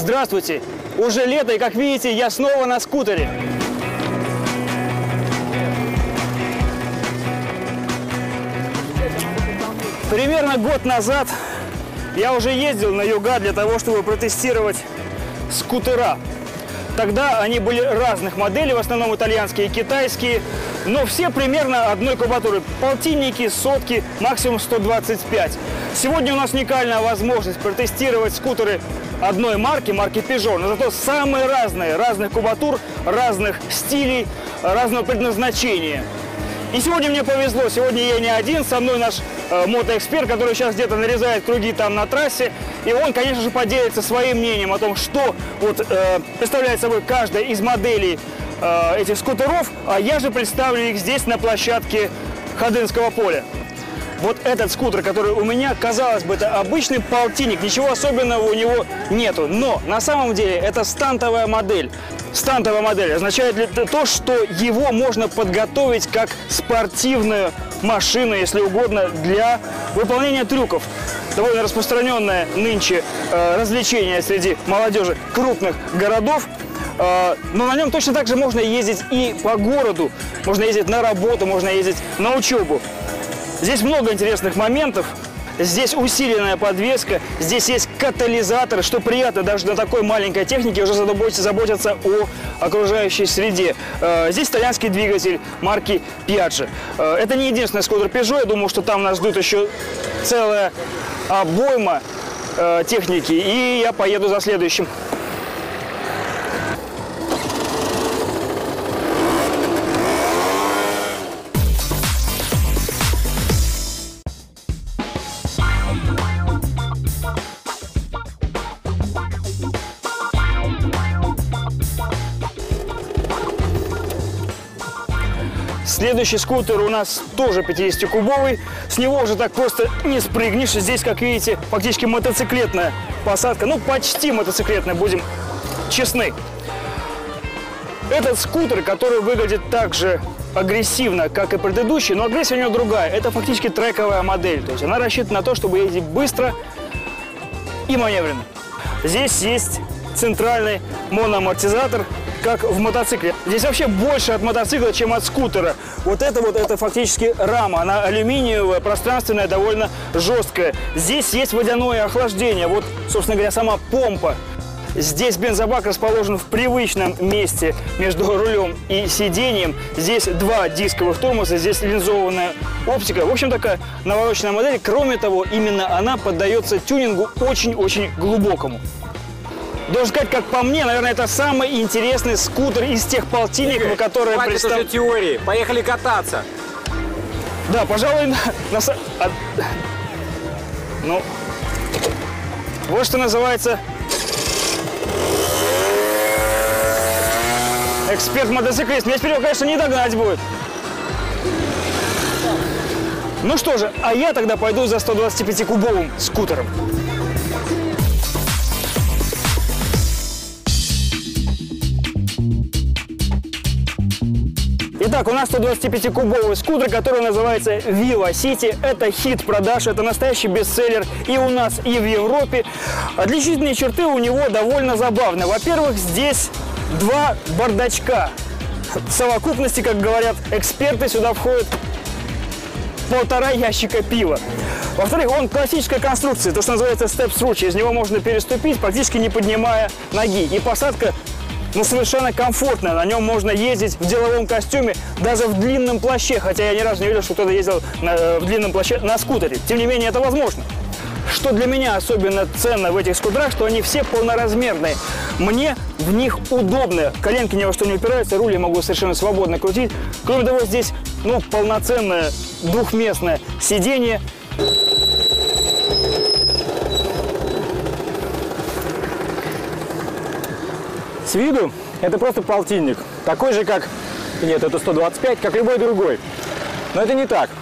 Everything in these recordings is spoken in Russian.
Здравствуйте! Уже лето, и как видите, я снова на скутере. Примерно год назад я уже ездил на юга для того, чтобы протестировать скутера. Тогда они были разных моделей, в основном итальянские и китайские, но все примерно одной кубатуры. Полтинники, сотки, максимум 125. Сегодня у нас уникальная возможность протестировать скутеры одной марки Peugeot, но зато самые разных кубатур, разных стилей, разного предназначения. И сегодня мне повезло, сегодня я не один, со мной наш мотоэксперт, который сейчас где-то нарезает круги там на трассе. И он, конечно же, поделится своим мнением о том, что представляет собой каждая из моделей этих скутеров, а я же представлю их здесь на площадке Ходынского поля. Вот этот скутер, который у меня, казалось бы, это обычный полтинник, ничего особенного у него нету. Но на самом деле это стантовая модель. Стантовая модель означает то, что его можно подготовить как спортивную машину, если угодно, для выполнения трюков. Довольно распространенное нынче развлечение среди молодежи крупных городов. Но на нем точно так же можно ездить и по городу, можно ездить на работу, можно ездить на учебу. Здесь много интересных моментов. Здесь усиленная подвеска, здесь есть катализатор, что приятно даже на такой маленькой технике уже заботиться о окружающей среде. Здесь итальянский двигатель марки Piaggio. Это не единственный скутер Peugeot, я думаю, что там нас ждут еще целая обойма техники, и я поеду за следующим. Следующий скутер у нас тоже 50-кубовый. С него уже так просто не спрыгнешь. Здесь, как видите, фактически мотоциклетная посадка. Ну, почти мотоциклетная, будем честны. Этот скутер, который выглядит так же агрессивно, как и предыдущий, но агрессия у него другая. Это фактически трековая модель. То есть она рассчитана на то, чтобы ездить быстро и маневренно. Здесь есть центральный моноамортизатор, как в мотоцикле. Здесь вообще больше от мотоцикла, чем от скутера. Вот это фактически рама. Она алюминиевая, пространственная, довольно жесткая. Здесь есть водяное охлаждение. Вот, собственно говоря, сама помпа. Здесь бензобак расположен в привычном месте между рулем и сиденьем. Здесь два дисковых тормоза, здесь линзованная оптика. В общем, такая навороченная модель. Кроме того, именно она поддается тюнингу очень-очень глубокому. Должен сказать, как по мне, наверное, это самый интересный скутер из тех полтинников, которые представляют теории. Поехали кататься. Да, пожалуй, ну, вот что называется эксперт-мотоциклист. Меня теперь, конечно, не догнать будет. Ну что же, а я тогда пойду за 125-кубовым скутером. Итак, у нас 125-кубовый скутер, который называется Viva City. Это хит продаж, это настоящий бестселлер и у нас, и в Европе. Отличительные черты у него довольно забавные. Во-первых, здесь два бардачка. В совокупности, как говорят эксперты, сюда входит 1,5 ящика пива. Во-вторых, он классической конструкции, то, что называется step-through. Через него можно переступить, практически не поднимая ноги. И посадка совершенно комфортная. На нем можно ездить в деловом костюме, даже в длинном плаще. Хотя я ни разу не видел, что кто-то ездил в длинном плаще на скутере. Тем не менее, это возможно. Что для меня особенно ценно в этих скутерах, что они все полноразмерные. Мне в них удобно. Коленки ни во что не упираются, руль я могу совершенно свободно крутить. Кроме того, здесь полноценное двухместное сиденье. С виду это просто полтинник. Такой же, как... Нет, это 125, как любой другой. Но это не так.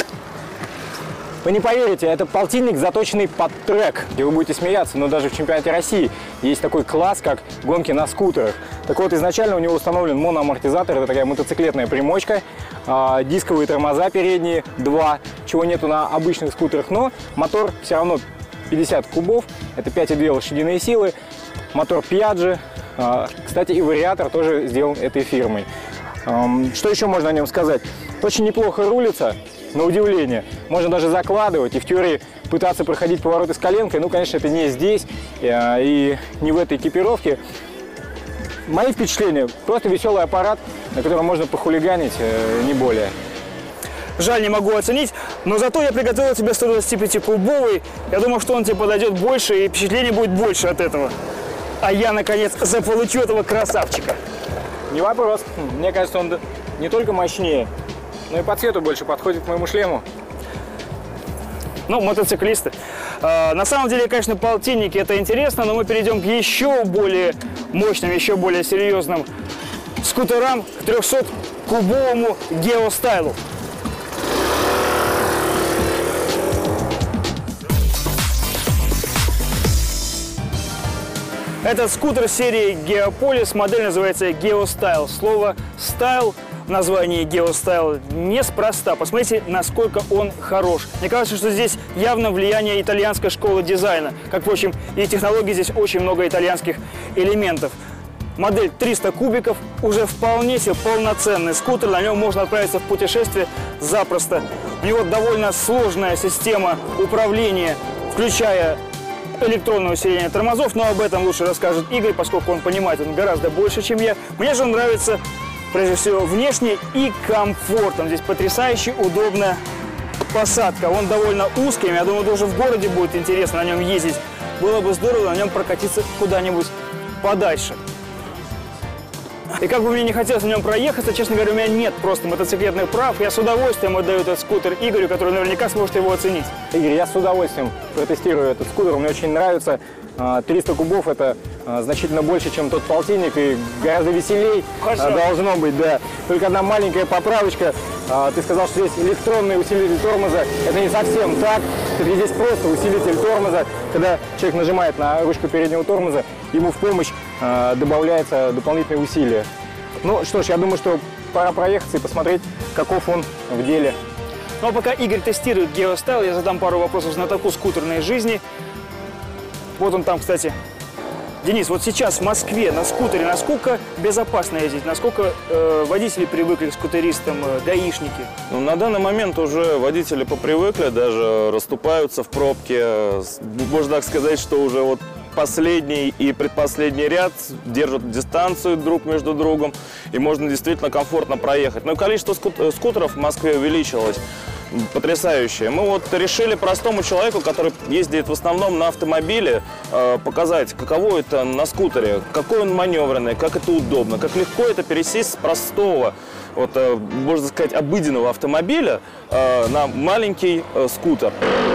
Вы не поверите, это полтинник, заточенный под трек. И вы будете смеяться, но даже в чемпионате России есть такой класс, как гонки на скутерах. Так вот, изначально у него установлен моноамортизатор. Это такая мотоциклетная примочка. Дисковые тормоза передние, два, чего нету на обычных скутерах. Но мотор все равно 50 кубов. Это 5,2 лошадиные силы. мотор Piaggio. Кстати, и вариатор тоже сделан этой фирмой. Что еще можно о нем сказать? Очень неплохо рулится, на удивление. Можно даже закладывать и в теории пытаться проходить повороты с коленкой. Ну, конечно, это не здесь и не в этой экипировке. Мои впечатления – просто веселый аппарат, на котором можно похулиганить, не более. Жаль, не могу оценить, но зато я приготовил тебе 125-кубовый. Я думаю, что он тебе подойдет больше и впечатление будет больше от этого. А я, наконец, заполучу этого красавчика. Не вопрос. Мне кажется, он не только мощнее, но и по цвету больше подходит к моему шлему. Ну, мотоциклисты. На самом деле, конечно, полтинники – это интересно, но мы перейдем к еще более мощным, еще более серьезным скутерам, к 300-кубовому геостайлу. Этот скутер серии Geopolis, модель называется Geostyle. Слово «стайл» в названии Geostyle неспроста. Посмотрите, насколько он хорош. Мне кажется, что здесь явно влияние итальянской школы дизайна. Как, впрочем, и технологий здесь очень много итальянских элементов. Модель 300 кубиков, уже вполне себе полноценный скутер. На нем можно отправиться в путешествие запросто. У него довольно сложная система управления, включая электронное усиление тормозов, но об этом лучше расскажет Игорь, поскольку он понимает он гораздо больше, чем я. Мне же он нравится, прежде всего, внешне и комфортом. Здесь потрясающе удобная посадка. Он довольно узкий, я думаю, даже в городе будет интересно на нем ездить. Было бы здорово на нем прокатиться куда-нибудь подальше. И как бы мне не хотелось на нем проехаться, честно говоря, у меня нет просто мотоциклетных прав. Я с удовольствием отдаю этот скутер Игорю, который наверняка сможет его оценить. Игорь, я с удовольствием протестирую этот скутер. Мне очень нравится. 300 кубов – это значительно больше, чем тот полтинник, и гораздо веселей должно быть, да. Только одна маленькая поправочка. Ты сказал, что здесь электронный усилитель тормоза. Это не совсем так. Здесь просто усилитель тормоза. Когда человек нажимает на ручку переднего тормоза, ему в помощь добавляется дополнительные усилия. Ну что ж, я думаю, что пора проехаться и посмотреть, каков он в деле. Ну а пока Игорь тестирует Geostyle, я задам пару вопросов знатоку скутерной жизни. Вот он там, кстати. Денис, вот сейчас в Москве на скутере насколько безопасно ездить? Насколько водители привыкли к скутеристам, гаишники? Ну, на данный момент уже водители попривыкли, даже расступаются в пробке. Можно так сказать, что уже вот последний и предпоследний ряд держат дистанцию друг между другом, и можно действительно комфортно проехать. Но количество скутеров в Москве увеличилось. Потрясающее. Мы вот решили простому человеку, который ездит в основном на автомобиле, показать, каково это на скутере, какой он маневренный, как это удобно, как легко это пересесть с простого, вот, можно сказать, обыденного автомобиля на маленький скутер.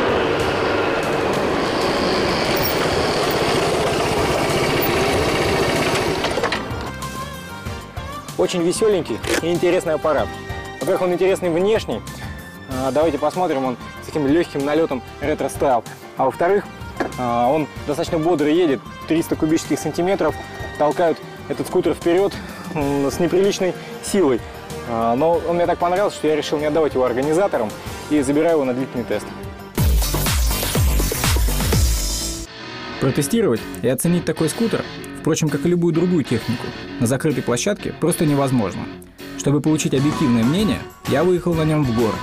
Очень веселенький и интересный аппарат. Во-первых, он интересный внешний. Давайте посмотрим, он с таким легким налетом ретро-стайл. А во-вторых, он достаточно бодро едет, 300 кубических сантиметров толкают этот скутер вперед с неприличной силой. Но он мне так понравился, что я решил не отдавать его организаторам и забираю его на длительный тест. Протестировать и оценить такой скутер, впрочем, как и любую другую технику, на закрытой площадке просто невозможно. Чтобы получить объективное мнение, я выехал на нем в город.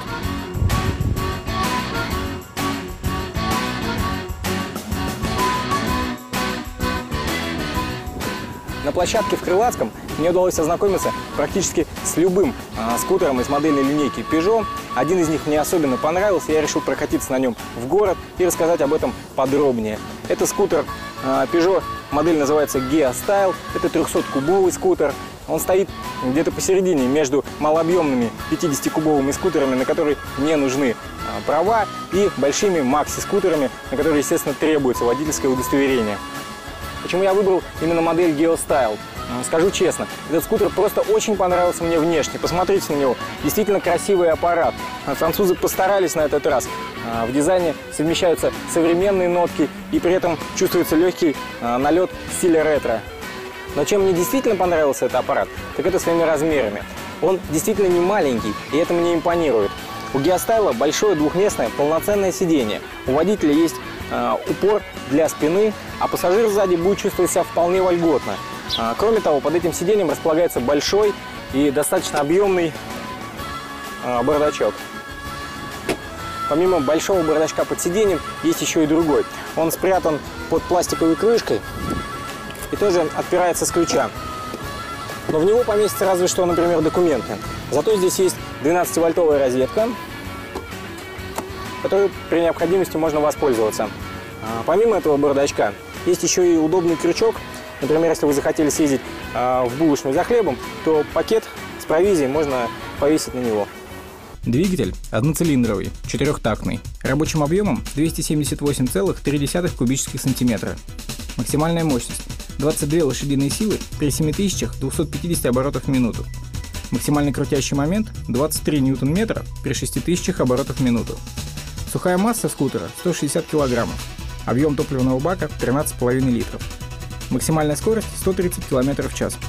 На площадке в Крылатском мне удалось ознакомиться практически с любым скутером из модельной линейки Peugeot. Один из них мне особенно понравился, я решил прокатиться на нем в город и рассказать об этом подробнее. Это скутер Peugeot, модель называется Geostyle, это 300-кубовый скутер. Он стоит где-то посередине между малообъемными 50-кубовыми скутерами, на которые не нужны права, и большими макси-скутерами, на которые, естественно, требуется водительское удостоверение. Почему я выбрал именно модель Geostyle? Скажу честно, этот скутер просто очень понравился мне внешне. Посмотрите на него, действительно красивый аппарат. Французы постарались на этот раз. В дизайне совмещаются современные нотки и при этом чувствуется легкий налет стиля ретро. Но чем мне действительно понравился этот аппарат, так это своими размерами. Он действительно не маленький, и это мне импонирует. У Geostyle большое двухместное полноценное сиденье. У водителя есть упор для спины, а пассажир сзади будет чувствовать себя вполне вольготно. Кроме того, под этим сиденьем располагается большой и достаточно объемный бардачок. Помимо большого бардачка под сиденьем, есть еще и другой. Он спрятан под пластиковой крышкой и тоже отпирается с ключа. Но в него поместится разве что, например, документы. Зато здесь есть 12-вольтовая розетка, которой при необходимости можно воспользоваться. Помимо этого бардачка есть еще и удобный крючок. Например, если вы захотели съездить в булочную за хлебом, то пакет с провизией можно повесить на него. Двигатель одноцилиндровый, четырехтактный, рабочим объемом 278,3 кубических сантиметра. Максимальная мощность 22 лошадиные силы при 7250 оборотов в минуту. Максимальный крутящий момент 23 ньютон-метра при 6000 оборотов в минуту. Сухая масса скутера 160 килограммов. Объем топливного бака 13,5 литров. Максимальная скорость 130 км в час.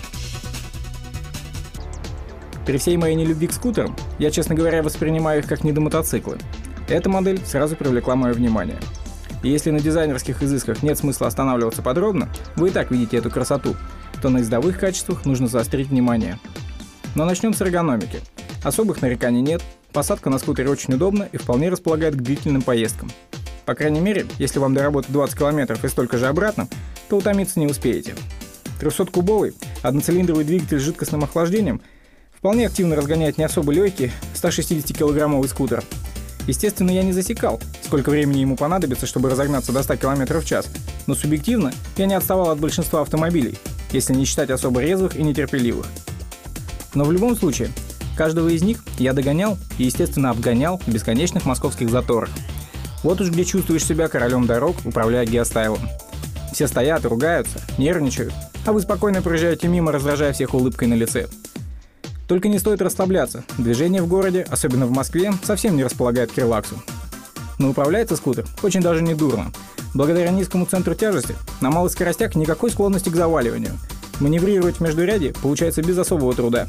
При всей моей нелюбви к скутерам, я, честно говоря, воспринимаю их как недомотоциклы. Эта модель сразу привлекла мое внимание. И если на дизайнерских изысках нет смысла останавливаться подробно, вы и так видите эту красоту, то на ездовых качествах нужно заострить внимание. Но начнем с эргономики. Особых нареканий нет, посадка на скутере очень удобна и вполне располагает к длительным поездкам. По крайней мере, если вам до работы 20 км и столько же обратно, то утомиться не успеете. 300-кубовый одноцилиндровый двигатель с жидкостным охлаждением вполне активно разгоняет не особо легкий 160-килограммовый скутер. Естественно, я не засекал, сколько времени ему понадобится, чтобы разогнаться до 100 км в час, но субъективно я не отставал от большинства автомобилей, если не считать особо резвых и нетерпеливых. Но в любом случае, каждого из них я догонял и, естественно, обгонял в бесконечных московских заторах. Вот уж где чувствуешь себя королем дорог, управляя геостайлом. Все стоят, ругаются, нервничают, а вы спокойно проезжаете мимо, раздражая всех улыбкой на лице. Только не стоит расслабляться, движение в городе, особенно в Москве, совсем не располагает к релаксу. Но управляется скутер очень даже не дурно. Благодаря низкому центру тяжести на малых скоростях никакой склонности к заваливанию. Маневрировать в междуряде получается без особого труда.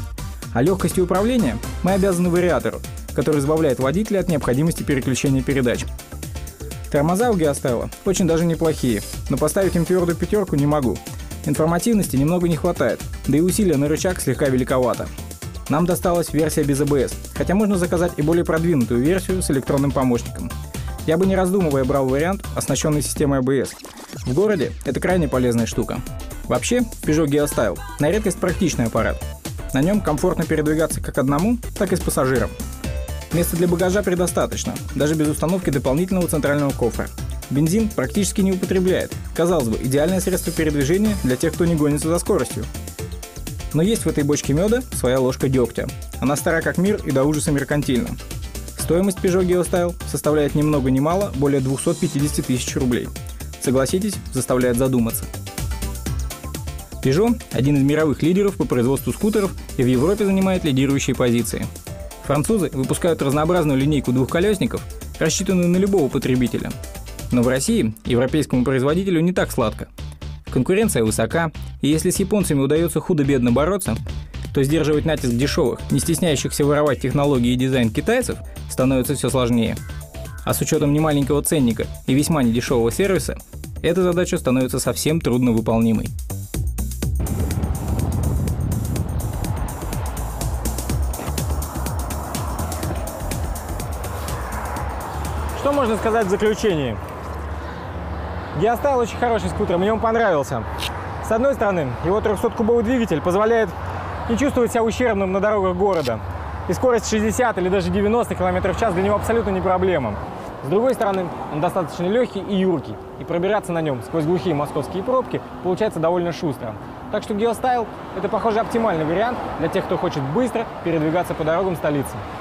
А легкостью управления мы обязаны вариатору, который избавляет водителя от необходимости переключения передач. Тормоза у геостайла очень даже неплохие, но поставить им твердую пятерку не могу. Информативности немного не хватает, да и усилия на рычаг слегка великовато. Нам досталась версия без ABS, хотя можно заказать и более продвинутую версию с электронным помощником. Я бы не раздумывая брал вариант, оснащенный системой ABS. В городе это крайне полезная штука. Вообще, Peugeot GeoStyle на редкость практичный аппарат. На нем комфортно передвигаться как одному, так и с пассажиром. Места для багажа предостаточно, даже без установки дополнительного центрального кофра. Бензин практически не употребляет. Казалось бы, идеальное средство передвижения для тех, кто не гонится за скоростью. Но есть в этой бочке меда своя ложка дегтя. Она стара как мир и до ужаса меркантильна. Стоимость Peugeot GeoStyle составляет ни много ни мало более 250 тысяч рублей. Согласитесь, заставляет задуматься. Peugeot – один из мировых лидеров по производству скутеров и в Европе занимает лидирующие позиции. Французы выпускают разнообразную линейку двухколесников, рассчитанную на любого потребителя. Но в России европейскому производителю не так сладко. Конкуренция высока, и если с японцами удается худо-бедно бороться, то сдерживать натиск дешевых, не стесняющихся воровать технологии и дизайн китайцев, становится все сложнее. А с учетом немаленького ценника и весьма недешевого сервиса, эта задача становится совсем трудновыполнимой. Что можно сказать в заключении? GeoStyle очень хороший скутер, мне он понравился. С одной стороны, его 300-кубовый двигатель позволяет не чувствовать себя ущербным на дорогах города. И скорость 60 или даже 90 км в час для него абсолютно не проблема. С другой стороны, он достаточно легкий и юркий. И пробираться на нем сквозь глухие московские пробки получается довольно шустро. Так что GeoStyle – это, похоже, оптимальный вариант для тех, кто хочет быстро передвигаться по дорогам столицы.